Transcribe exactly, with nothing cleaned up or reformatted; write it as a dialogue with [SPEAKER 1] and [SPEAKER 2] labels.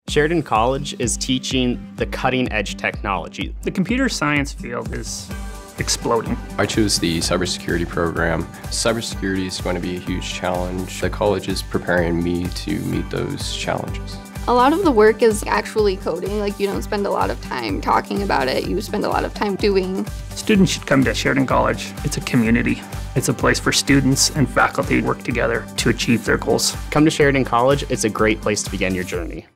[SPEAKER 1] Sheridan College is teaching the cutting-edge technology.
[SPEAKER 2] The computer science field is exploding.
[SPEAKER 3] I chose the cybersecurity program. Cybersecurity is going to be a huge challenge. The college is preparing me to meet those challenges.
[SPEAKER 4] A lot of the work is actually coding. Like, you don't spend a lot of time talking about it. You spend a lot of time doing.
[SPEAKER 2] Students should come to Sheridan College. It's a community. It's a place for students and faculty to work together to achieve their goals.
[SPEAKER 1] Come to Sheridan College. It's a great place to begin your journey.